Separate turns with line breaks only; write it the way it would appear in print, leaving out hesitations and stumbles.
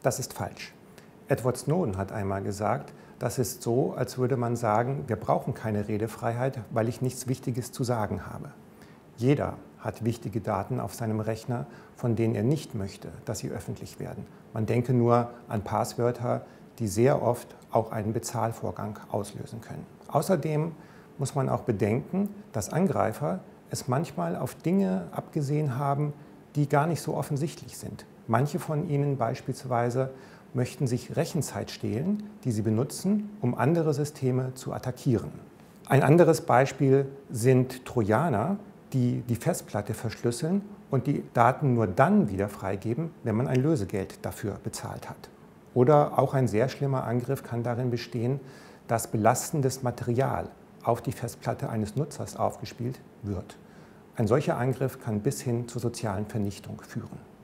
Das ist falsch. Edward Snowden hat einmal gesagt, das ist so, als würde man sagen, wir brauchen keine Redefreiheit, weil ich nichts Wichtiges zu sagen habe. Jeder hat wichtige Daten auf seinem Rechner, von denen er nicht möchte, dass sie öffentlich werden. Man denke nur an Passwörter, die sehr oft auch einen Bezahlvorgang auslösen können. Außerdem muss man auch bedenken, dass Angreifer es manchmal auf Dinge abgesehen haben, die gar nicht so offensichtlich sind. Manche von ihnen beispielsweise möchten sich Rechenzeit stehlen, die sie benutzen, um andere Systeme zu attackieren. Ein anderes Beispiel sind Trojaner, die die Festplatte verschlüsseln und die Daten nur dann wieder freigeben, wenn man ein Lösegeld dafür bezahlt hat. Oder auch ein sehr schlimmer Angriff kann darin bestehen, dass belastendes Material auf die Festplatte eines Nutzers aufgespielt wird. Ein solcher Angriff kann bis hin zur sozialen Vernichtung führen.